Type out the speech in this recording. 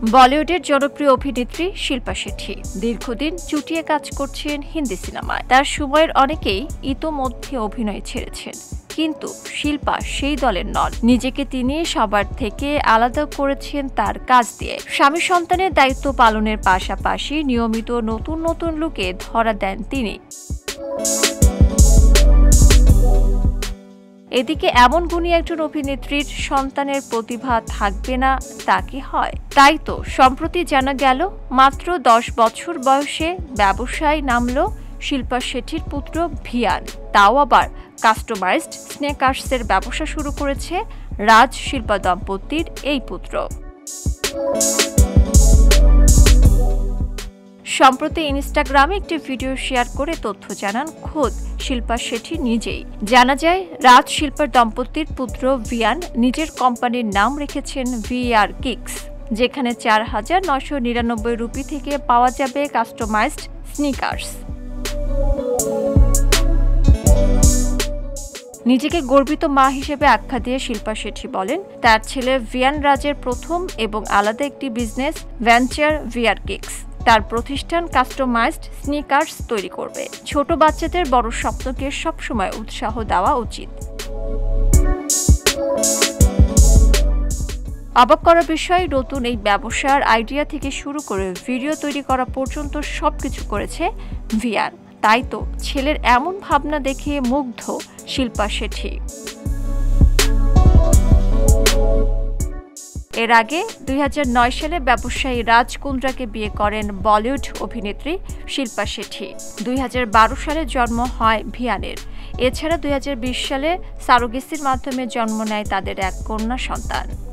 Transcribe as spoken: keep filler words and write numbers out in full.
বলিউডের জনপ্রিয় অভিনেত্রী শিল্পা শেঠি দীর্ঘদিন চুটিয়ে কাজ করছেন হিন্দি সিনেমায়। তার সময়ের অনেকেই ইতোমধ্যে অভিনয় ছেড়েছেন, কিন্তু শিল্পা সেই দলের নন। নিজেকে তিনি সবার থেকে আলাদা করেছেন তার কাজ দিয়ে। স্বামী সন্তানের দায়িত্ব পালনের পাশাপাশি নিয়মিত নতুন নতুন লুকে ধরা দেন তিনি। এদিকে এমন গুণী একজন অভিনেত্রীর সন্তানের প্রতিভা থাকবে না তা কি হয়? তাই তো সম্প্রতি জানা গেল, মাত্র দশ বছর বয়সে ব্যবসায় নামল শিল্পা শেঠির পুত্র ভিয়ান। তাও আবার কাস্টমাইজড স্নেকার্সের ব্যবসা শুরু করেছে রাজ শিল্পা দম্পতির এই পুত্র। সম্প্রতি ইনস্টাগ্রামে একটি ভিডিও শেয়ার করে তথ্য জানান খোদ শিল্পা শেঠি নিজেই। জানা যায়, রাজ শিল্পার দম্পতির পুত্র ভিয়ান নিজের কোম্পানির নাম রেখেছেন ভিআর কিক্স, যেখানে চার হাজার নয়শো নিরানব্বই রুপি থেকে পাওয়া যাবে কাস্টমাইজড স্নিকার্স। নিজেকে গর্বিত মা হিসেবে আখ্যা দিয়ে শিল্পা শেঠি বলেন, তার ছেলে ভিয়ান রাজের প্রথম এবং আলাদা একটি বিজনেস ভেঞ্চার ভিআর কিক্স। তার প্রতিষ্ঠান কাস্টমাইজড স্নিকার্স তৈরি করবে। ছোট বাচ্চাদের বড় স্বপ্নকে সবসময় উৎসাহ দেওয়া উচিত। অবাক করা বিষয়, নতুন এই ব্যবসার আইডিয়া থেকে শুরু করে ভিডিও তৈরি করা পর্যন্ত সবকিছু করেছে ভিয়ান। তাই তো ছেলের এমন ভাবনা দেখে মুগ্ধ শিল্পা শেঠি। এর আগে দুই হাজার নয় সালে ব্যবসায়ী রাজ কুন্দ্রাকে বিয়ে করেন বলিউড অভিনেত্রী শিল্পা শেঠি। দুই হাজার বারো সালে জন্ম হয় ভিয়ানের। এছাড়া দুই হাজার বিশ সালে সারোগেসির মাধ্যমে জন্ম নেয় তাদের এক কন্যা সন্তান।